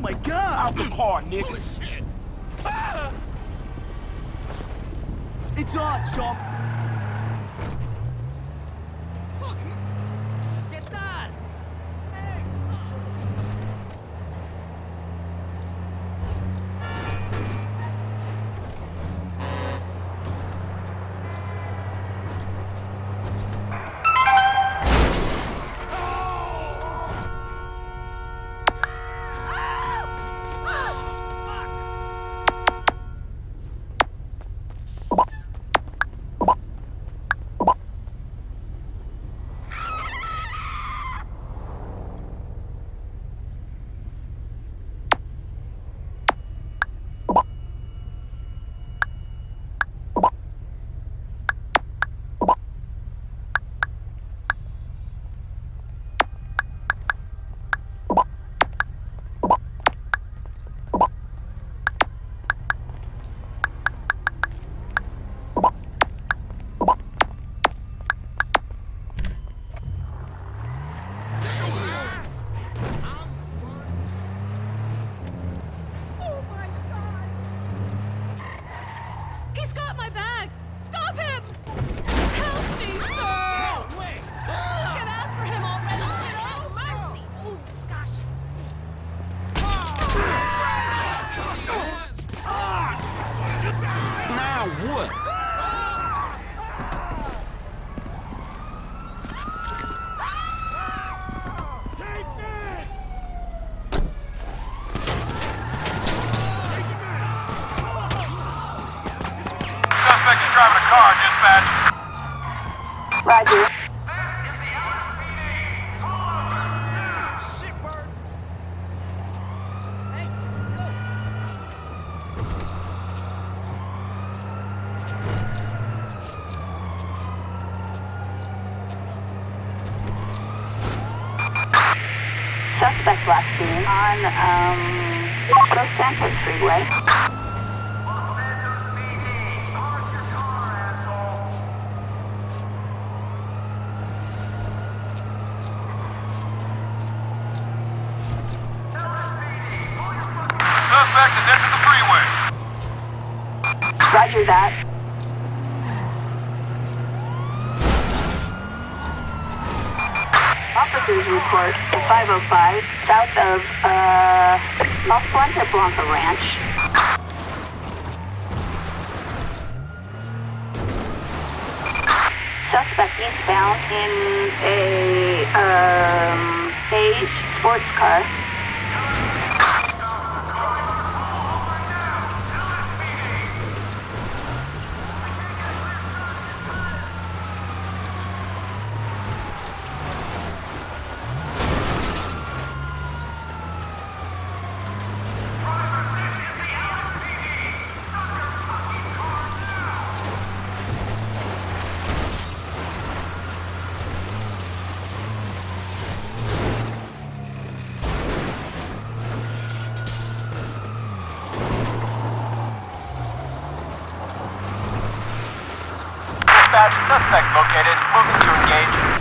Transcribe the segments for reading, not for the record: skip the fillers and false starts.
my god! Out the car, nigga. Holy shit! Ah! It's on, chump! Fuck! ¿Qué tal? Hey! He's got my bag! Stop him! Help me, sir! No way! Get after him already! Oh, mercy! Oh, gosh. Now what? Suspect is driving a car, dispatch. Roger. Shit, bird! Hey, go! Suspect last seen on, Los Santos Freeway. Suspect has entered the freeway. Roger that. Officers report at 505 south of, Los Puente Blanca Ranch. Suspect eastbound in a, beige sports car. Dispatch, suspect located. Moving to engage.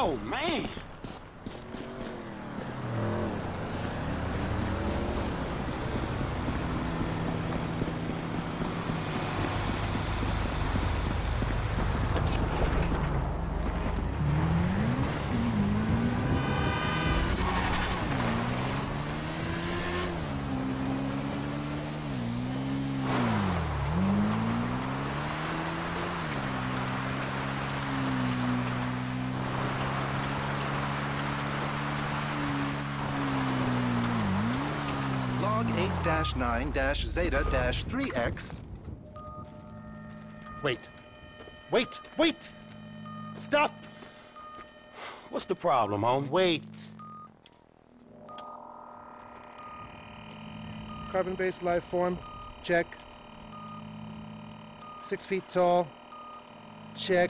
Oh, man. Log 8-9-Zeta-3X. Wait. Wait! Wait! Stop! What's the problem, homie? Wait. Carbon-based life form. Check. 6 feet tall. Check.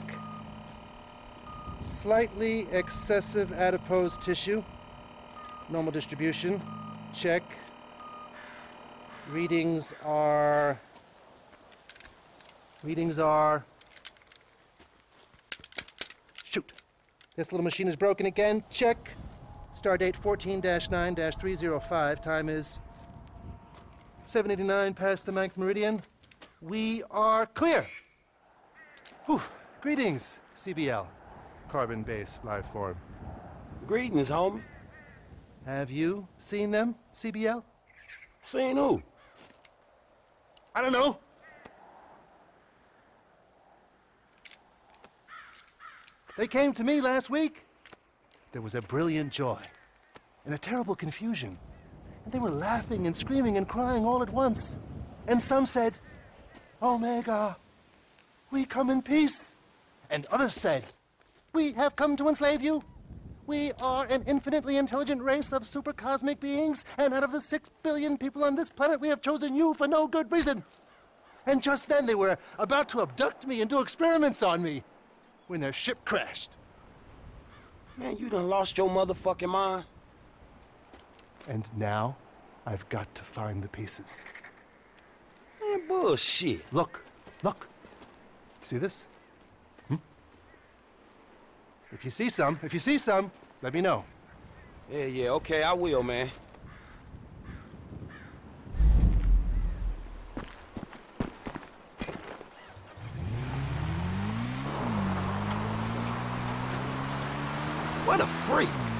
Slightly excessive adipose tissue. Normal distribution. Check. Readings are... Shoot. This little machine is broken again. Check. Stardate 14-9-305. Time is 7:89 past the 9th meridian. We are clear. Whew. Greetings, CBL. Carbon-based life form. Greetings, homie. Have you seen them, CBL? Seen who? I don't know. They came to me last week. There was a brilliant joy and a terrible confusion. And they were laughing and screaming and crying all at once. And some said, Omega, we come in peace. And others said, we have come to enslave you. We are an infinitely intelligent race of supercosmic beings, and out of the 6 billion people on this planet, we have chosen you for no good reason. And just then they were about to abduct me and do experiments on me when their ship crashed. Man, you done lost your motherfucking mind. And now I've got to find the pieces. Man, bullshit. Look. See this? If you see some, let me know. Yeah, okay, I will, man. What a freak.